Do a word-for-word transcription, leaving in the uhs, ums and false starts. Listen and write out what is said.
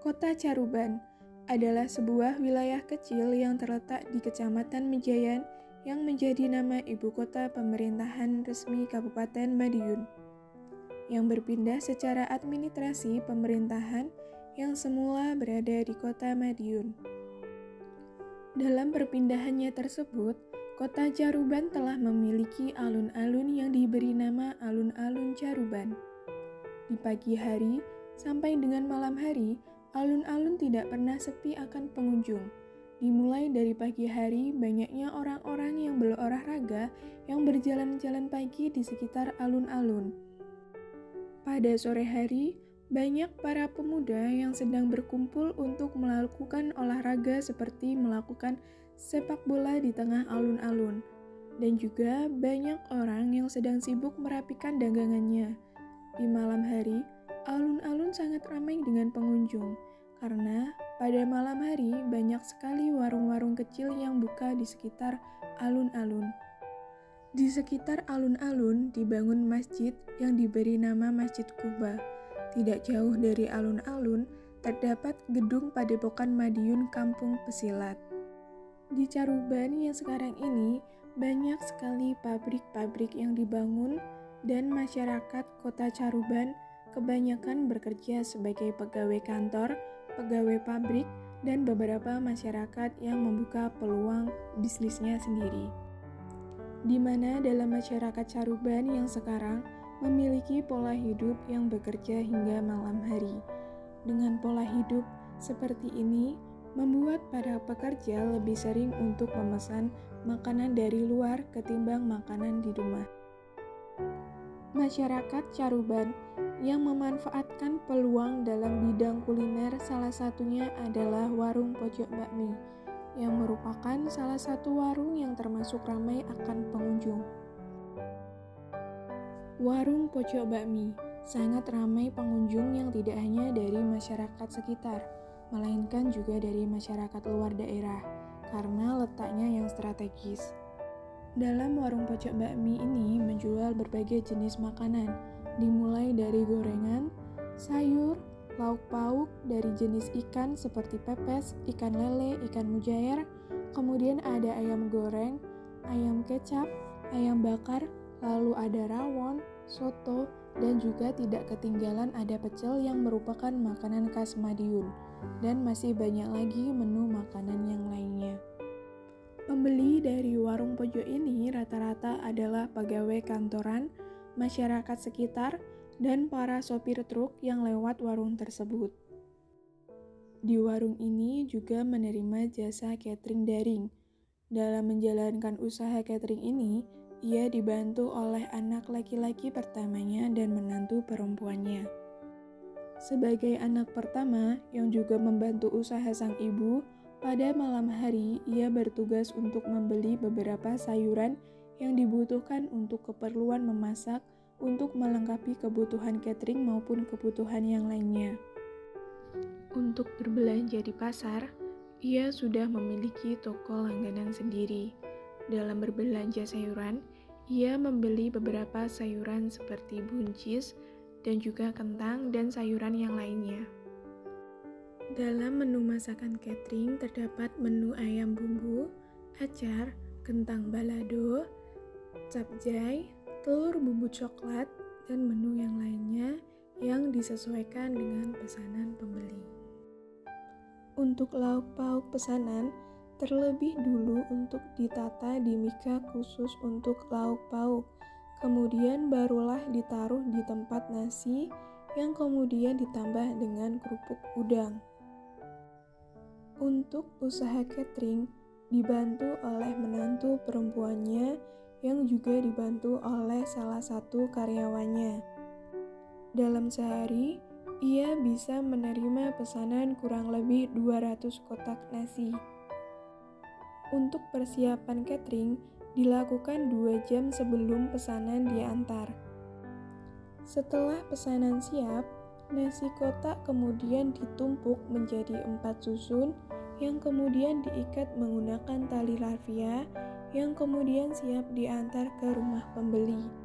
Kota Caruban adalah sebuah wilayah kecil yang terletak di Kecamatan Mejayan yang menjadi nama ibu kota pemerintahan resmi Kabupaten Madiun, yang berpindah secara administrasi pemerintahan yang semula berada di kota Madiun. Dalam perpindahannya tersebut, kota Caruban telah memiliki alun-alun yang diberi nama Alun-Alun Caruban. Di pagi hari sampai dengan malam hari, alun-alun tidak pernah sepi akan pengunjung. Dimulai dari pagi hari, banyaknya orang-orang yang berolahraga yang berjalan-jalan pagi di sekitar alun-alun. Pada sore hari, banyak para pemuda yang sedang berkumpul untuk melakukan olahraga seperti melakukan sepak bola di tengah alun-alun. Dan juga banyak orang yang sedang sibuk merapikan dagangannya. Di malam hari, alun-alun sangat ramai dengan pengunjung, karena pada malam hari banyak sekali warung-warung kecil yang buka di sekitar alun-alun. Di sekitar alun-alun dibangun masjid yang diberi nama Masjid Kuba. Tidak jauh dari alun-alun terdapat gedung Padepokan Madiun Kampung Pesilat. Di Caruban yang sekarang ini banyak sekali pabrik-pabrik yang dibangun dan masyarakat kota Caruban kebanyakan bekerja sebagai pegawai kantor, pegawai pabrik, dan beberapa masyarakat yang membuka peluang bisnisnya sendiri. Di mana dalam masyarakat Caruban yang sekarang memiliki pola hidup yang bekerja hingga malam hari. Dengan pola hidup seperti ini, membuat para pekerja lebih sering untuk memesan makanan dari luar ketimbang makanan di rumah. Masyarakat Caruban yang memanfaatkan peluang dalam bidang kuliner salah satunya adalah warung pojok bakmi, yang merupakan salah satu warung yang termasuk ramai akan pengunjung. Warung pojok bakmi sangat ramai pengunjung yang tidak hanya dari masyarakat sekitar, melainkan juga dari masyarakat luar daerah, karena letaknya yang strategis. Dalam warung pojok bakmi ini menjual berbagai jenis makanan, dimulai dari gorengan, sayur, lauk pauk dari jenis ikan seperti pepes, ikan lele, ikan mujair, kemudian ada ayam goreng, ayam kecap, ayam bakar, lalu ada rawon, soto, dan juga tidak ketinggalan ada pecel yang merupakan makanan khas Madiun, dan masih banyak lagi menu makanan yang lainnya. Pembeli dari warung pojok ini rata-rata adalah pegawai kantoran, masyarakat sekitar, dan para sopir truk yang lewat warung tersebut. Di warung ini juga menerima jasa catering daring. Dalam menjalankan usaha catering ini, ia dibantu oleh anak laki-laki pertamanya dan menantu perempuannya. Sebagai anak pertama yang juga membantu usaha sang ibu, pada malam hari ia bertugas untuk membeli beberapa sayuran yang dibutuhkan untuk keperluan memasak untuk melengkapi kebutuhan catering maupun kebutuhan yang lainnya. Untuk berbelanja di pasar, ia sudah memiliki toko langganan sendiri. Dalam berbelanja sayuran, ia membeli beberapa sayuran seperti buncis dan juga kentang dan sayuran yang lainnya. Dalam menu masakan catering terdapat menu ayam bumbu, acar, kentang balado, capcay, telur bubuk coklat, dan menu yang lainnya yang disesuaikan dengan pesanan pembeli. Untuk lauk pauk pesanan, terlebih dulu untuk ditata di mika khusus untuk lauk pauk, kemudian barulah ditaruh di tempat nasi yang kemudian ditambah dengan kerupuk udang. Untuk usaha catering dibantu oleh menantu perempuannya yang juga dibantu oleh salah satu karyawannya. Dalam sehari, ia bisa menerima pesanan kurang lebih dua ratus kotak nasi. Untuk persiapan catering dilakukan dua jam sebelum pesanan diantar. Setelah pesanan siap, nasi kotak kemudian ditumpuk menjadi empat susun yang kemudian diikat menggunakan tali rafia yang kemudian siap diantar ke rumah pembeli.